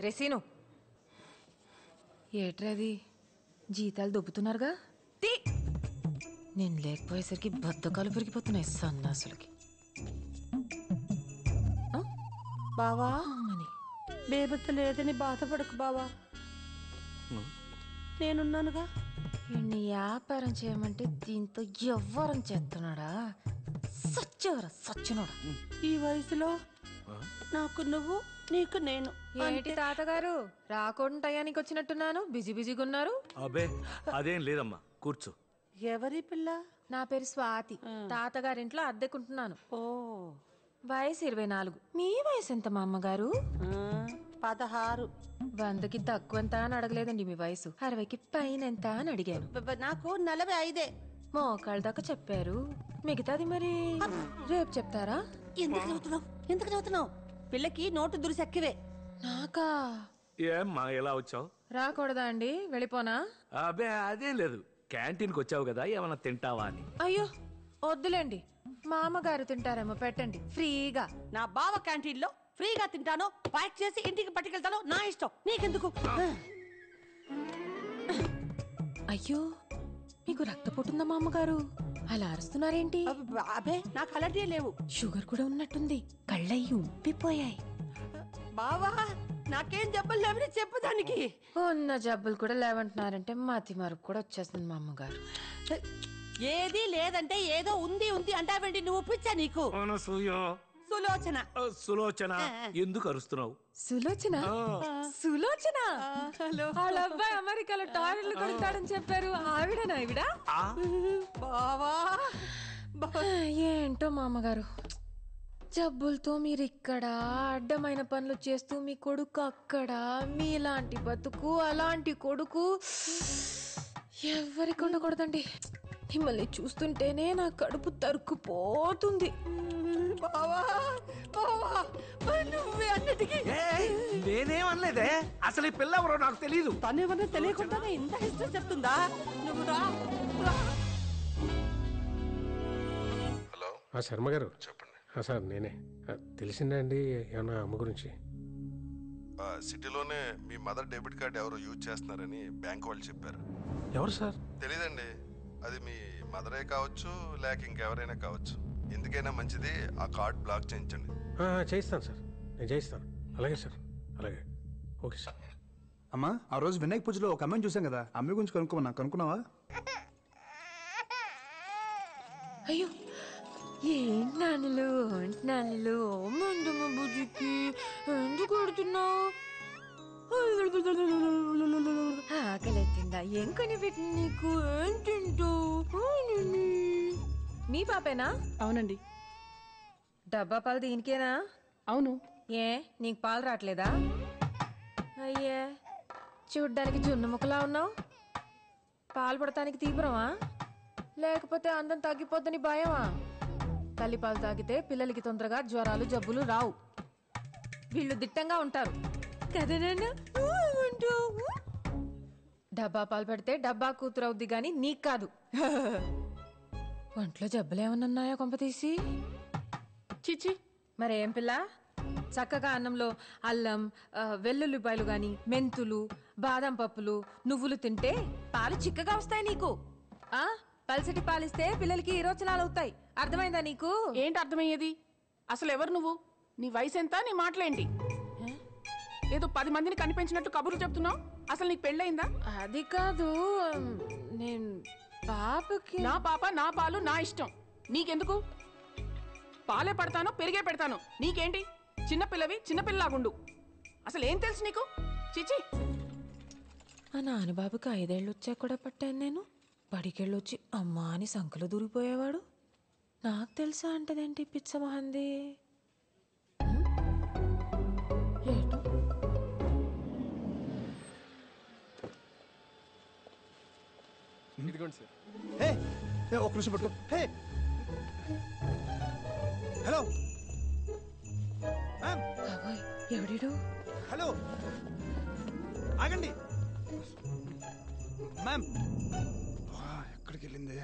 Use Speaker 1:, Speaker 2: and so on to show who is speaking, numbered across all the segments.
Speaker 1: రెసీను ఏట్రది జీతాలు దొబ్బుతున్నారుగా నేను లేకపోయేసరికి బద్దకాలు పెరిగిపోతున్నాయి సన్నాసులకి.
Speaker 2: బావా బేబత్త లేదని బాధపడకు బావా, నేనున్నానుగా.
Speaker 1: వీడిని వ్యాపారం చేయమంటే దీంతో ఎవ్వరం చేస్తున్నాడా? సచ్చినోడా.
Speaker 2: ఈ వయసులో నాకు నువ్వు, నీకు నేను.
Speaker 1: ఏంటి తాతగారు రాకుండా టయానికి వచ్చినట్టున్నాను? బిజీగా ఉన్నారు?
Speaker 3: అబే అదేం లేదమ్మా, కూర్చో.
Speaker 2: ఎవరి పిల్ల?
Speaker 1: నా పేరు స్వాతి, తాతగారింట్లో అద్దెకుంటున్నాను.
Speaker 2: ఓ,
Speaker 1: వయసు 24. మీ వయసు ఎంత మా అమ్మగారు?
Speaker 2: 16.
Speaker 1: 100కి తక్కువ ఎంత అని అడగలేదండి. మీ వయసు 60కి పైన ఎంత అని అడిగాను.
Speaker 2: నాకు 45.
Speaker 1: మోకాళ్ళ దాకా చెప్పారు, మిగతాది మరి రేపు చెప్తారా?
Speaker 2: ఎందుకు చదువుతున్నావు? పిల్లకి నోటు దురిసెక్కివే.
Speaker 1: నాకా?
Speaker 3: ఏమ్మా ఎలా వచ్చావు?
Speaker 1: రాకూడదా అండి? వెళ్ళిపోనా?
Speaker 3: అబే అదేం లేదు, క్యాంటీన్కి వచ్చావు కదా, ఏమన్నా తింటావా అని.
Speaker 1: అయ్యో వద్దులేండి, మా అమ్మగారు తింటారేమో, పెట్టండి ఫ్రీగా.
Speaker 2: నా బావ క్యాంటీన్లో ఫ్రీగా తింటాను, ప్యాక్ చేసి ఇంటికి పట్టుకెళ్తాను, నా ఇష్టం, నీకెందుకు?
Speaker 1: అయ్యో మీకు రక్తపోటుందా మా అమ్మగారు? అలా అరుస్తున్నారేంటి?
Speaker 2: అబే నాకు అలర్జీ లేవు.
Speaker 1: షుగర్ కూడా ఉన్నట్టుంది, కళ్ళయ్యి ఉబ్బిపోయాయి.
Speaker 2: బావా నాకేం జబ్బులు లేవని చెప్పు దానికి.
Speaker 1: ఉన్న జబ్బులు కూడా లేవంటున్నారంటే మతి మరుపు కూడా వచ్చేస్తుంది మా అమ్మగారు.
Speaker 2: ఏది లేదంటే ఏదో ఉంది ఉంది అంటావేంటి? నువ్వు పిచ్చా నీకు? సులోచన.
Speaker 3: సులోచన ఎందుకు అరుస్తున్నావు?
Speaker 1: సులోచన? సులోచన వాళ్ళ అబ్బాయి అమెరికాలో టాయిలెట్లు కొడతాడని చెప్పారు, ఆవిడనా ఈవిడ?
Speaker 2: బావా
Speaker 1: ఏంటో మా అమ్మగారు, జబ్బులతో మీరు ఇక్కడ అడ్డమైన పనులు చేస్తూ, మీ కొడుకు అక్కడ, మీలాంటి బతుకు అలాంటి కొడుకు ఎవరికి ఉండకూడదండి. మిమ్మల్ని చూస్తుంటేనే నా కడుపు తరుక్కుపోతుంది.
Speaker 2: నువ్వే అన్నిటికీ.
Speaker 3: నేనేమనలేదే, అసలు ఈ పిల్ల ఎవరో నాకు తెలియదు.
Speaker 2: తనేమన్నా తెలియకుండానే ఇంత హిస్టరీ చెప్తుందా? నువ్వు రా.
Speaker 4: హలో శర్మ గారు చెప్పండి. సార్ నేనే. తెలిసిందా అండి ఏమన్నా అమ్మ గురించి?
Speaker 5: సిటీలోనే మీ మదర్ డెబిట్ కార్డ్ ఎవరో యూజ్ చేస్తున్నారని బ్యాంక్ వాళ్ళు చెప్పారు.
Speaker 4: ఎవరు సార్?
Speaker 5: తెలీదండి, అది మీ మదరే కావచ్చు లేక ఇంకెవరైనా కావచ్చు. ఎందుకైనా మంచిది ఆ కార్డ్ బ్లాక్ చేయించండి.
Speaker 4: చేయిస్తాను సార్, నేను చేయిస్తాను. అలాగే సార్, అలాగే. Okay sir.
Speaker 6: అమ్మా ఆ రోజు వినాయక పూజలో ఒక అమ్మాయిని చూసాం కదా, అమ్మాయి గురించి కనుక్కున్నావా?
Speaker 1: అయ్యో ఏంటి నాన్నలు మందమ్మ బుజ్జికి ఎందుకు కొడుతున్నావు? ఆకలిస్తుందా? ఏం కొని పెట్టి నీకు? ఏం తింటావు? మీ పాపేనా?
Speaker 2: అవునండి.
Speaker 1: డబ్బా పాలు దీనికేనా?
Speaker 2: అవును.
Speaker 1: ఏ నీకు పాలు రావట్లేదా? అయ్యే చూడ్డానికి జున్ను ముక్కలా ఉన్నావు. పాలు పడటానికి తీవ్రమా, లేకపోతే అందం తగ్గిపోద్దని భయమా? తల్లి పాలు తాగితే పిల్లలకి తొందరగా జ్వరాలు జబ్బులు రావు, వీళ్ళు దిట్టంగా ఉంటారు కదేనా? డబ్బా పాలు పెడితే డబ్బా కూతురు అవుద్ది గాని నీకు కాదు. ఒంట్లో జబ్బులేమన్నాయా కొంపతీసి?
Speaker 2: చిచి
Speaker 1: మరేం పిల్ల, చక్కగా అన్నంలో అల్లం వెల్లుల్లిపాయలు గాని, మెంతులు, బాదం పప్పులు, నువ్వులు తింటే పాలు చిక్కగా వస్తాయి నీకు. పల్సటి పాలిస్తే పిల్లలకి విరోచనాలు అవుతాయి. అర్థమైందా నీకు?
Speaker 7: ఏంటి అర్థమయ్యేది? అసలు ఎవరు నువ్వు? నీ వయసు ఎంత? నీ మాటలేంటి? ఏదో 10 మందిని కనిపించినట్టు కబుర్లు చెప్తున్నావు. అసలు నీకు పెళ్ళయిందా?
Speaker 1: అది కాదు, నేను పాపకి.
Speaker 7: నా పాప నా పాలు నా ఇష్టం, నీకెందుకు? పాలే పడతాను, పెరిగే పెడతాను, నీకేంటి? చిన్నపిల్లవి చిన్నపిల్లలాగుండు. అసలు ఏం తెలుసు నీకు? చిచి.
Speaker 1: మా నాన్నబాబుకి 5 ఏళ్ళు వచ్చాక కూడా పట్టాను నేను. బడికెళ్ళొచ్చి అమ్మా అని సంకలు దూరిపోయేవాడు. నాకు తెలుసా అంటదేంటి పిచ్చ మహంది? ఏటు
Speaker 6: ఇదిగోండి సార్. ఒక్క నిమిషం పట్టుకో. హలో
Speaker 1: ఎవడు?
Speaker 6: హలో ఆగండి మ్యామ్. ఎక్కడికి వెళ్ళింది?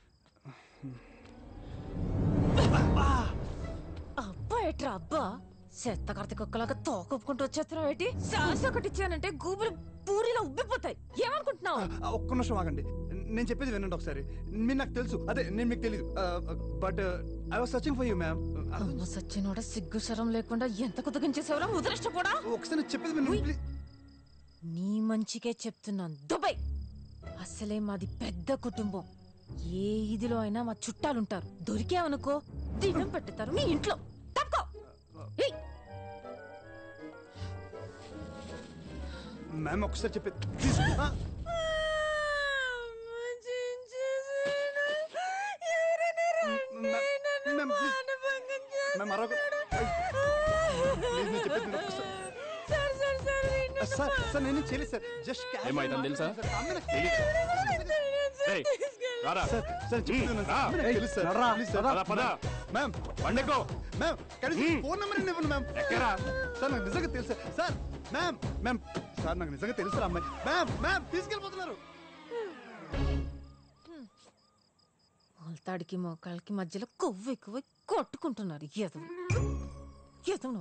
Speaker 1: అబ్బా ఎట్రా అబ్బా, చెత్త కర్త కుక్కలాగా తోకొప్పుకుంటూ వచ్చేస్తున్నావు ఏంటి? సాస్ ఒకటి ఇచ్చానంటే గూబులు పూరిలో ఉబ్బిపోతాయి. ఏమనుకుంటున్నావు?
Speaker 6: ఒక్క నిమిషం ఆగండి, నేను చెప్పేది వినండి ఒకసారి. మీరు నాకు తెలుసు, అదే నేను మీకు తెలియదు. But I was searching for you ma'am.
Speaker 1: సచ్చినోడ సిగ్గు శరం లేకుండా ఎంత కుదగించేసేవరా ముద్రష్ట కూడా.
Speaker 6: ఒకసారి నేను చెప్పేది వినండి ప్లీజ్.
Speaker 1: నీ మంచికే చెప్తున్నాను. దుబాయ్ అసలే మాది పెద్ద కుటుంబం. ఏ ఇదిలో అయినా మా చుట్టాలుంటారు. దొరికావనుకో దినం పెట్టుతారు మీ ఇంట్లో. తప్పుకో. ఏయ్,
Speaker 6: మ్యామ్ ఒకసారి చెప్పేది ప్లీజ్. మ్యామ్ ప్లీజ్ మ్యామ్ అరవకు. ప్లీజ్ నేను చెప్పేది వినండి ఒకసారి. సార్ సార్ నేను చేయలేదు సార్, జస్ట్
Speaker 3: ఏమైందని తెలుసా? ఏయ్, రారా.
Speaker 6: సార్ సార్ చెప్పేది వినండి సార్. నాకు తెలుసు సార్. Please sir.
Speaker 3: పద, పద.
Speaker 6: మ్యామ్
Speaker 3: పండుకో.
Speaker 6: మ్యామ్ కనీసం ఫోన్ నెంబర్ ఇవ్వండి మ్యామ్.
Speaker 3: ఎక్కరా?
Speaker 6: సార్ నాకు నిజంగా తెలుసు సార్. మ్యామ్ మ్యామ్ సార్ నాకు నిజంగా తెలుసు అమ్మాయి. Ma'am ma'am తీసుకెళ్ళిపోతున్నారు.
Speaker 1: మొలతాడికి మోకాళ్ళకి మధ్యలో కొవ్వు ఎక్కువ కొట్టుకుంటున్నారు. ఎదవు ఎదవు.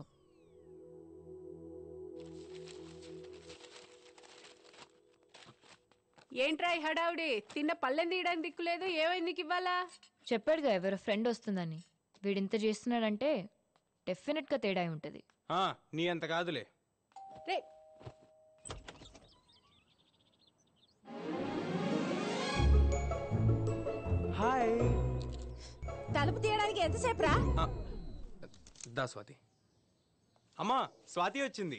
Speaker 8: ఏంట్రా ఈ హడావుడి? తిన్న పళ్ళెం తీయడానికి దిక్కులేదు. ఏమైంది నీకు ఇవ్వాలా?
Speaker 9: చెప్పాడుగా ఎవరో ఫ్రెండ్ వస్తుందని. వీడింత చేస్తున్నాడంటే డెఫినెట్ గా తేడా ఉంటది.
Speaker 4: నీ అంత కాదులే.
Speaker 8: రే
Speaker 4: హాయ్.
Speaker 1: తలుపు తీయడానికి ఎంతసేపు రా?
Speaker 4: దా స్వాతి. అమ్మా స్వాతి వచ్చింది.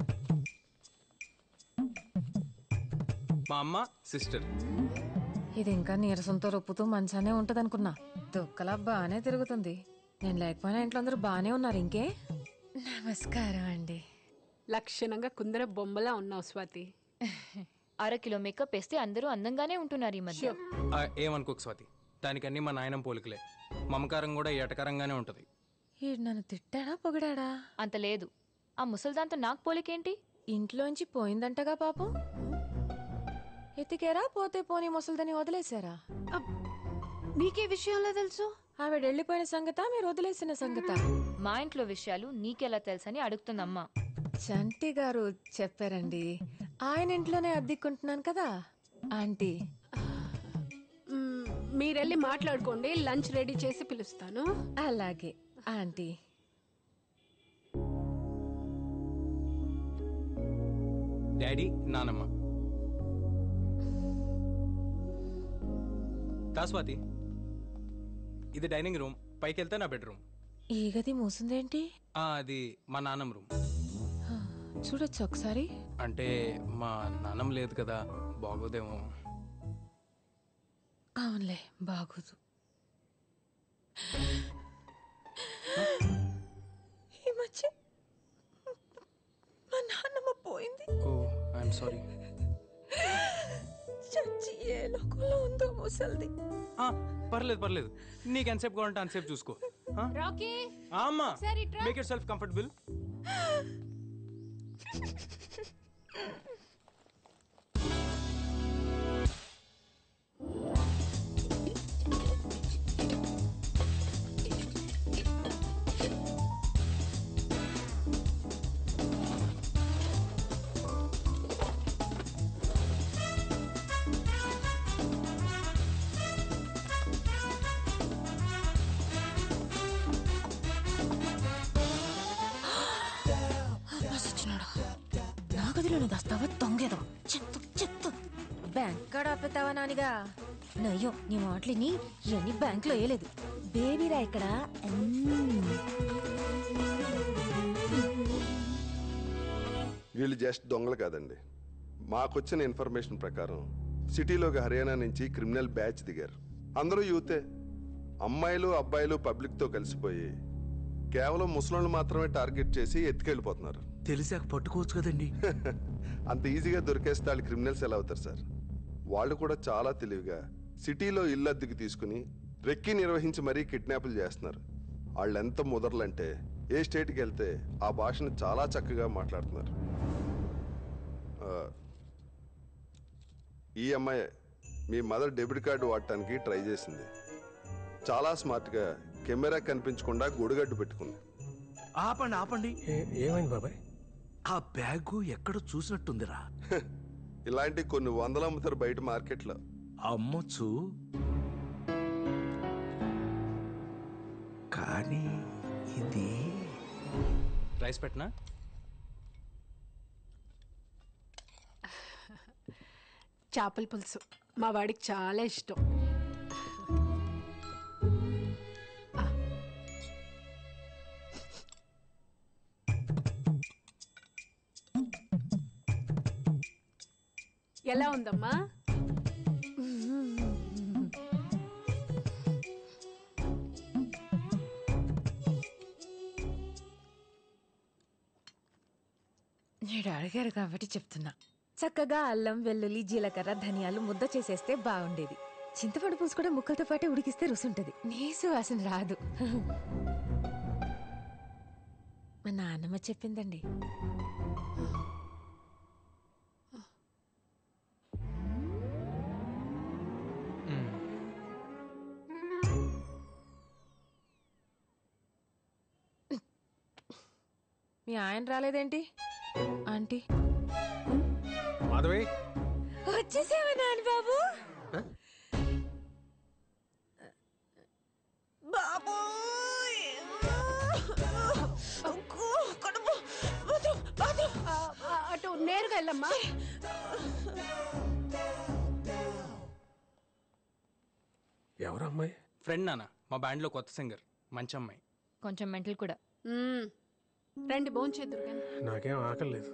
Speaker 4: మా అమ్మ సిస్టర్.
Speaker 1: ఇది ఇంకా నీరసంతో రొప్పుతూ మంచానే ఉంటదనుకున్నా. దుక్కలా బానే తిరుగుతుంది. నేను లేకపోయినా ఇంట్లో అందరూ బానే ఉన్నారు. ఇంకే నమస్కారం అండి.
Speaker 8: లక్షణంగా కుందర బొమ్మలా ఉన్నావు స్వాతి.
Speaker 9: 1/2 కిలో మేకప్ వేస్తే అందరూ అందంగానే ఉంటున్నారు ఈ మధ్య.
Speaker 4: ఏమనుకోకు స్వాతి, దానికన్నీ మా నాయనం పోలికలే. మమకారం కూడా ఏటకారంగానే ఉంటది.
Speaker 1: ఈడు నన్ను తిట్టాడా పొగిడాడా?
Speaker 9: అంత లేదు. ఆ ముసల్దాంతో నాకు పోలికేంటి?
Speaker 1: ఇంట్లోంచి పోయిందంటగా పాపం. ఎతికేరా? పోతే పోనీ ముసలిదని వదిలేశారా?
Speaker 8: నీకే విషయంలో తెలుసు?
Speaker 1: ఆవిడ వెళ్ళిపోయిన సంగత, మీరు వదిలేసిన సంగత?
Speaker 9: మా ఇంట్లో విషయాలు నీకెలా తెలుసని అడుగుతుందమ్మా.
Speaker 1: చంటి గారు చెప్పారండి. ఆయన ఇంట్లోనే అద్దెకుంటున్నాను కదా ఆంటీ.
Speaker 8: మీరెళ్ళి మాట్లాడుకోండి, లంచ్ రెడీ చేసి పిలుస్తాను.
Speaker 1: అలాగే ఆంటీ.
Speaker 4: డాడీ, నానమ్మ. దా స్వాతి, ఇది డైనింగ్ రూమ్. పైకి వెళ్తే నా బెడ్రూమ్.
Speaker 1: ఈ గది మూసిందేంటి?
Speaker 4: అది మా నాన్నమ్మ రూమ్.
Speaker 1: చూడొచ్చు ఒకసారి.
Speaker 4: అంటే మా నాన్నమ్మ లేదు కదా, బాగోదేమో.
Speaker 1: అవునులే, బాగోదు. ఈ మధ్య మా నాన్నమ్మ పోయింది.
Speaker 4: Oh I'm sorry.
Speaker 1: చచ్చి ఏ లోకంలో ఉందో ముసల్ది.
Speaker 4: పర్లేదు పర్లేదు, నీకు ఎంతసేపు కావాలంటే అంతసేపు చూసుకో.
Speaker 8: రాకీ,
Speaker 4: అమ్మా, మేక్ యువర్ సెల్ఫ్ కంఫర్టబుల్.
Speaker 1: నా గదిలోనే దాస్తావా దొంగేదో? చెత్త చెత్త. బ్యాంక్ కాడ ఆపేతావా నానిగా? నయ్యో, నీ మాటలిని ఇవన్నీ బ్యాంక్ లో వేయలేదు. బేబీరా ఇక్కడ.
Speaker 5: వీళ్ళు జస్ట్ దొంగలు కాదండి. మాకొచ్చిన ఇన్ఫర్మేషన్ ప్రకారం సిటీలోకి హర్యానా నుంచి క్రిమినల్ బ్యాచ్ దిగారు. అందరూ యూతే. అమ్మాయిలు అబ్బాయిలు పబ్లిక్తో కలిసిపోయి కేవలం ముసలోళ్ళు మాత్రమే టార్గెట్ చేసి ఎత్తుకెళ్ళిపోతున్నారు.
Speaker 3: తెలిసాక పట్టుకోవచ్చు కదండి.
Speaker 5: అంత ఈజీగా దొరికేస్తే వాళ్ళు క్రిమినల్స్ ఎలా అవుతారు సార్? వాళ్ళు కూడా చాలా తెలివిగా సిటీలో ఇల్లు అద్దెకు తీసుకుని రెక్కి నిర్వహించి మరీ కిడ్నాపులు చేస్తున్నారు. వాళ్ళు ఎంత ముదర్లంటే ఏ స్టేట్కి వెళ్తే ఆ భాషను చాలా చక్కగా మాట్లాడుతున్నారు. ఈ అమ్మాయి మీ మదర్ డెబిట్ కార్డు వాడటానికి ట్రై చేసింది. చాలా స్మార్ట్గా కెమెరా కనిపించకుండా గొడుగడ్డు పెట్టుకుంది.
Speaker 3: ఆపండి ఆపండి.
Speaker 6: ఏమైంది బాబాయ్?
Speaker 3: ఆ బ్యాగు ఎక్కడ చూసినట్టుందిరా.
Speaker 5: ఇలాంటి కొన్ని వందలు అమ్ముతారు బయట మార్కెట్లో.
Speaker 3: అమ్మొచ్చు, కానీ ఇది
Speaker 4: రైస్ పెట్టనా?
Speaker 8: చేపల పులుసు మా వాడికి చాలా ఇష్టం. ఎలా ఉందమ్మా?
Speaker 1: నేను అడిగారు కాబట్టి చెప్తున్నా. చక్కగా అల్లం, వెల్లుల్లి, జీలకర్ర, ధనియాలు ముద్ద చేసేస్తే బాగుండేది. చింతపండు పులుసు కూడా ముక్కలతో పాటే ఉడికిస్తే రుసుంటది, నీసు వాసన రాదు. మా నాన్నమ్మ చెప్పిందండి. మీ ఆయన రాలేదేంటి ఆంటీ?
Speaker 6: మాధవి,
Speaker 1: వచ్చేసావా నాన్న బాబు?
Speaker 8: అటు నేరుగా వెళ్ళమ్మా.
Speaker 6: ఎవరు అమ్మాయి?
Speaker 4: ఫ్రెండ్ నాన్న, మా బ్యాండ్లో కొత్త సింగర్, మంచి అమ్మాయి.
Speaker 9: కొంచెం మెంటల్ కూడా.
Speaker 8: రండి భోంచేద్దురు కానీ.
Speaker 6: నాకేం ఆకలి లేదు.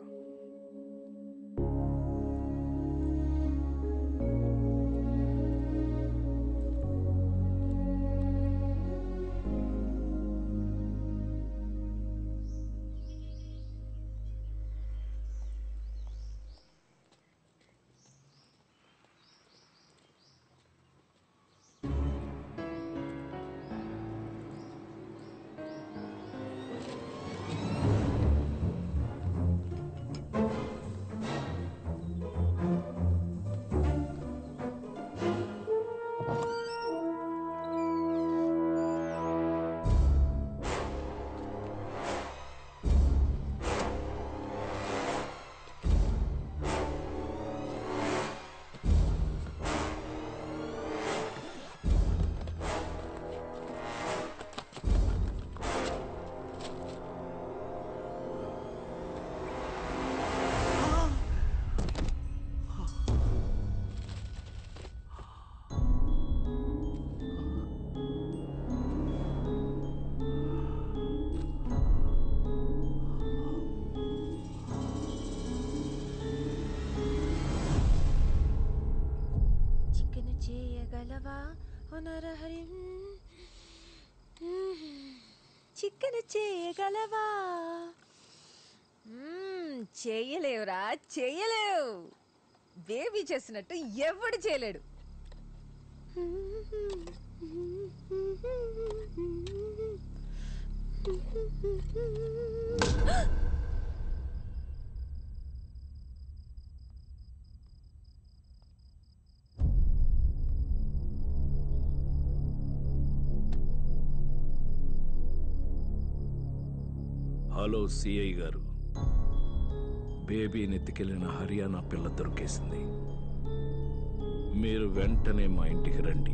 Speaker 1: చికెన్ చేయగలవా? చేయలేవురా, చేయలేవు. బేబీ చేసినట్టు ఎవడు చేయలేడు.
Speaker 3: హలో సిఐ గారు, బేబీని ఎత్తుకెళ్లిన హర్యానా పిల్ల దొరికేసింది. మీరు వెంటనే మా ఇంటికి రండి.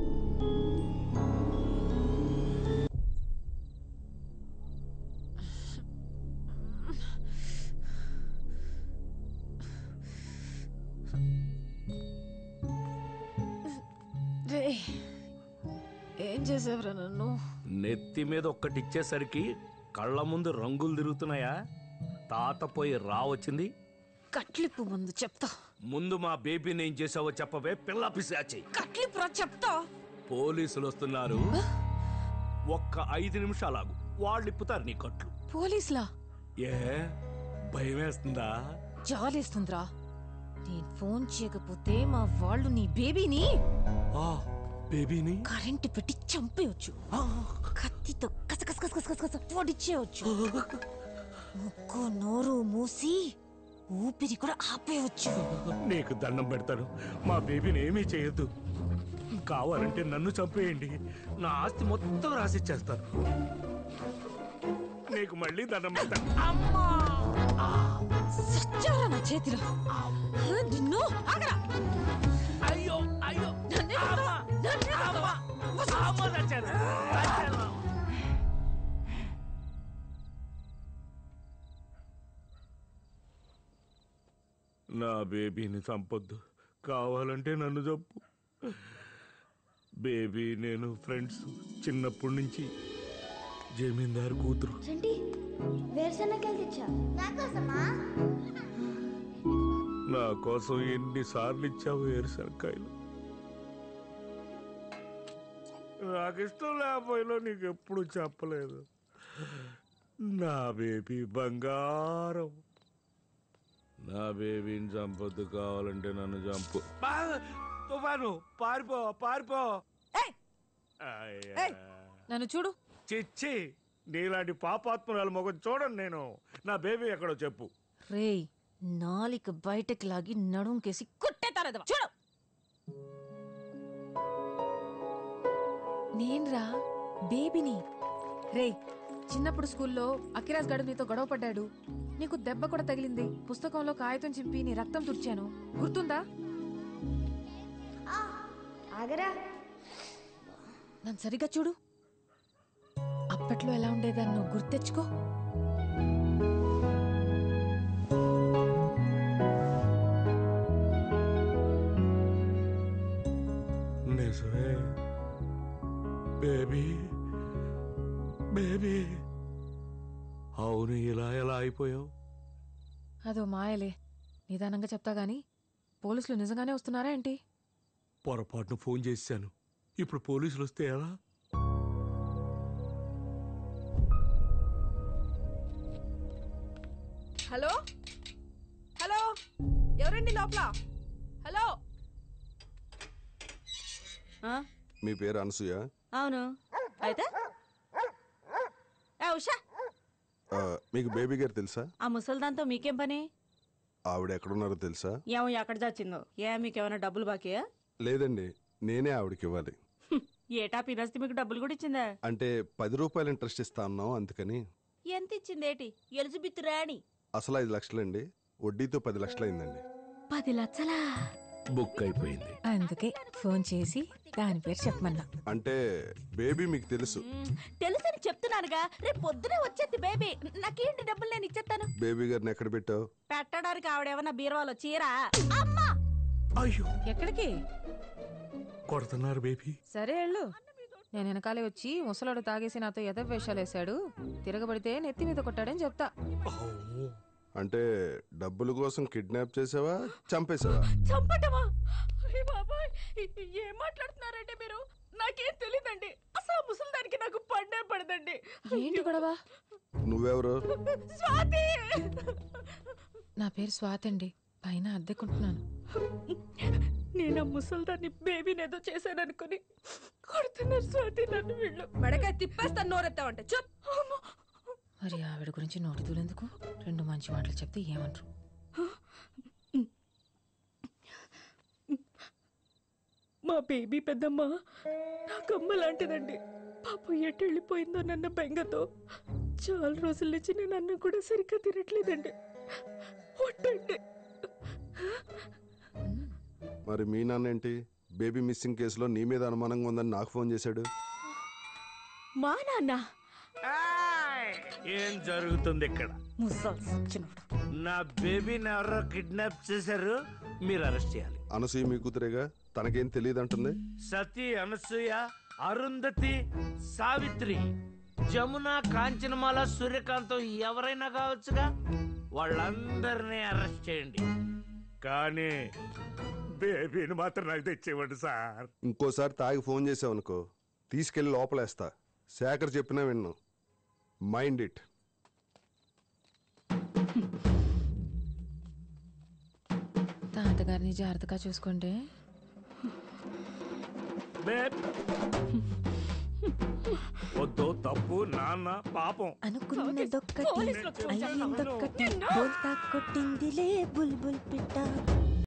Speaker 1: ఏం చేసావురా నన్ను?
Speaker 3: నెత్తి మీద ఒక్కటిచ్చేసరికి కళ్ళ ముందు రంగులు తిరుగుతున్నాయా? తాత పోయి రావచ్చింది.
Speaker 1: కట్లిప్పు ముందు చెప్తా.
Speaker 3: ముందు మా బేబీని ఏం చేసావో చెప్పవే పిల్ల పిశాచి.
Speaker 1: కట్లిప్పురా చెప్తా.
Speaker 3: పోలీసులు వస్తున్నారు, ఒక్క 5 నిమిషాలాగు, వాళ్ళు ఇప్పుతారు నీ కట్లు.
Speaker 1: పోలీసులా?
Speaker 3: ఏ భయమేస్తుందా?
Speaker 1: జాలేస్తుందిరా. నేను ఫోన్ చేయకపోతే మా వాళ్ళు నీ బేబీని
Speaker 3: బేబీని
Speaker 1: కరెంటు పెట్టి చంపేయచ్చు. కత్తితో కసకస పొడిచేయచ్చు. ముక్కు నోరు మూసి ఊపిరి కూడా ఆపేయచ్చు.
Speaker 3: నీకు దండం పెడతాను, మా బేబీని ఏమీ చేయొద్దు. కావాలంటే నన్ను చంపేయండి, నా ఆస్తి మొత్తం రాసిచ్చేస్తాను. నీకు మళ్ళీ దండం పెట్ట.
Speaker 1: సచ్చారా నా చేతిలో నిన్ను ఆగరా.
Speaker 3: అయ్యో అయ్యో అమ్మ చచ్చాను. నా బేబీని చంపొద్దు, కావాలంటే నన్ను చంపు. బేబీ నేను ఫ్రెండ్స్ చిన్నప్పటి నుంచి. జమీందారు కూతురు. నా కోసం ఎన్నిసార్లు ఇచ్చావు వేరుశనక్కాయలు? నాకు ఇష్టం లేకపోయినా నీకు ఎప్పుడు చెప్పలేదు. నా బేబీ బంగారం. నా బేబీని చంపొద్దు, కావాలంటే నన్ను చంపు. తుఫాను పారిపో పారిపో.
Speaker 1: నన్ను చూడు.
Speaker 3: చిచ్చి, నీలాంటి పాపాత్మరాలు మొగం చూడను నేను. నా బేబీ ఎక్కడో చెప్పు.
Speaker 1: రేయ్, నాలిక బయటకు లాగి నడుంకేసి కొట్టేతారదవా. చూడు, నేన్రా బేబీని. రేయ్, చిన్నప్పుడు స్కూల్లో అఖిరాజ్ గడు నీతో గొడవ పడ్డాడు. నీకు దెబ్బ కూడా తగిలింది. పుస్తకంలో కాగితం చింపి నీ రక్తం తుడిచాను, గుర్తుందా? నన్ను సరిగ్గా చూడు. అప్పట్లో ఎలా ఉండేదాన్ని నువ్వు గుర్తెచ్చుకో.
Speaker 3: నిజమే బేబీ, బేబీ. అవును, ఇలా ఎలా అయిపోయావు?
Speaker 1: అదో మాయలే. నిదానంగా చెప్తా గాని పోలీసులు నిజంగానే వస్తున్నారా ఏంటి?
Speaker 3: పొరపాటును ఫోన్ చేశాను. ఇప్పుడు పోలీసులు వస్తే ఎలా?
Speaker 8: హలో హలో, ఎవరండి లోపల? హలో.
Speaker 5: మీ పేరు అనసూయ?
Speaker 2: అవును. అయితే ఉషా,
Speaker 5: మీకు బేబీ గారు తెలుసా?
Speaker 2: ఆ ముసల్దాంతో మీకేం పని?
Speaker 5: ఆవిడ ఎక్కడున్నారో తెలుసా?
Speaker 2: ఏమో ఎక్కడ చచ్చిందో. మీకేమైనా డబ్బులు బాకీయా?
Speaker 5: లేదండి, నేనే ఆవిడకి ఇవ్వాలి.
Speaker 2: ఏటా పినస్తి మీకు డబ్బులు కూడా ఇచ్చిందా?
Speaker 5: అంటే 10 రూపాయలు ఇంట్రెస్ట్ ఇస్తా అన్నాం, అందుకని.
Speaker 2: ఎంత ఇచ్చిందేటి? ఎలిజబెత్ రాణి.
Speaker 5: అసలు 5 లక్షలండి, వడ్డీతో 10 లక్షలు అయిందండి.
Speaker 2: 10 లక్షలా?
Speaker 3: బుక్ అయిపోయింది.
Speaker 1: అందుకే ఫోన్ చేసి దాని పేరు చెప్పమన్నా.
Speaker 5: అంటే బేబీ మీకు తెలుసు?
Speaker 2: తెలుసని చెప్తున్నానుగా. రేపు పొద్దునే వచ్చేది బేబీ. నాకేంటి డబ్బులు నేను ఇచ్చేస్తాను.
Speaker 5: బేబీ గారిని ఎక్కడ పెట్టావు?
Speaker 2: పెట్టడానికి ఆవిడేమన్నా బీరువాలో చీరా? అమ్మా!
Speaker 3: అయ్యో,
Speaker 1: ఎక్కడికి
Speaker 3: కొడుతున్నారు బేబీ?
Speaker 1: సరే వెళ్ళు. నేను వెనకాలే వచ్చి ముసలాడు తాగేసి నాతో ఎదవేషాలు వేశాడు, తిరగబడితే నెత్తి మీద కొట్టాడని చెప్తా.
Speaker 5: అంటే డబ్బుల కోసం కిడ్నాప్ చేసావా, చంపేసావా?
Speaker 2: చంపటమా? ఏం మాట్లాడుతున్నారంటే మీరు? నాకేం తెలీదండి. అసలు ముసలిదానికి నాకు పండే పడదండి.
Speaker 1: ఏంటి గొడవ?
Speaker 5: నువ్వెవరు?
Speaker 2: స్వాతి.
Speaker 1: నా పేరు స్వాతి అండి, పైన అద్దెకుంటున్నాను.
Speaker 2: నేను ముసల్దాన్ని బేబీని ఏదో చేశాననుకుని కొడుతున్నారు స్వాతి నన్ను. వీళ్ళు
Speaker 8: మెడకాయ తిప్పేస్తాను నోరెత్తావంటే. చెప్.
Speaker 1: మరి ఆవిడ గురించి నోటి దూలెందుకు? 2 మంచి మాటలు చెప్తే ఏమంటారు?
Speaker 2: మా బేబీ పెద్దమ్మ నాకమ్మ లాంటిదండి. పాపం ఎటు వెళ్ళిపోయిందో నన్న బెంగతో చాలా రోజుల నుంచి నేను అన్నం కూడా సరిగ్గా తినట్లేదండి. ఒట్టండి.
Speaker 5: మరి మీ నాన్న ఏంటి బేబీ మిస్సింగ్ కేసులో నీ మీద అనుమానంగా ఉందని నాకు ఫోన్ చేశాడు?
Speaker 2: మా నాన్న?
Speaker 3: ఏం జరుగుతుంది ఇక్కడ?
Speaker 2: ముసల్సినోడు.
Speaker 3: నా బేబీని ఎవరో కిడ్నాప్ చేశారు, మీరు అరెస్ట్ చేయాలి.
Speaker 5: అనసూయ మీ కూతురేగా, తనకేం తెలియదు అంటుంది.
Speaker 3: సతీ, అనసూయ, అరుంధతి, సావిత్రి, జమున, కాంచనమాల, సూర్యకాంతం ఎవరైనా కావచ్చుగా. వాళ్ళందరినీ అరెస్ట్ చేయండి, కానీ బేబీని మాత్రం నాకు తెచ్చేవాడు సార్.
Speaker 5: ఇంకోసారి తాగి ఫోన్ చేసావనుకో, తీసుకెళ్లి లోపలేస్తా. శేఖర్ చెప్పినా విన్ను. Mind it.
Speaker 1: తాతగారిని జాగ్రత్తగా చూసుకోండి.
Speaker 3: వద్దు, తప్పు, నాన్న పాపం.
Speaker 1: అనుకున్నదొక్కటి అయ్యిందొక్కటి, బోల్తా కొట్టిందిలే బుల్బుల్ పిట్ట.